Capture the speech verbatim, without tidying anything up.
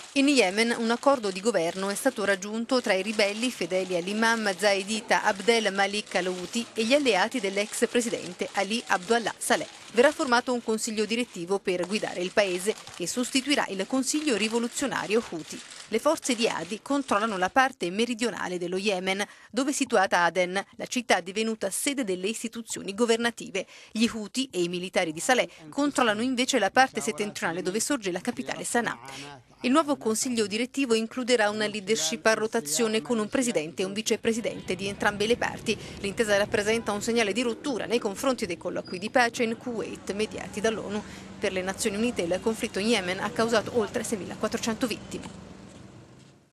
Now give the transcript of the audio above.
In Yemen un accordo di governo è stato raggiunto tra i ribelli fedeli all'imam Zaydita Abdel Malik al-Houthi e gli alleati dell'ex presidente Ali Abdullah Saleh. Verrà formato un consiglio direttivo per guidare il paese che sostituirà il consiglio rivoluzionario Houthi. Le forze di Hadi controllano la parte meridionale dello Yemen, dove è situata Aden, la città divenuta sede delle istituzioni governative. Gli Houthi e i militari di Saleh controllano invece la parte settentrionale dove sorge la capitale Sana'a. Il nuovo consiglio direttivo includerà una leadership a rotazione con un presidente e un vicepresidente di entrambe le parti. L'intesa rappresenta un segnale di rottura nei confronti dei colloqui di pace in Kuwait mediati dall'ONU. Per le Nazioni Unite il conflitto in Yemen ha causato oltre seimilaquattrocento vittime.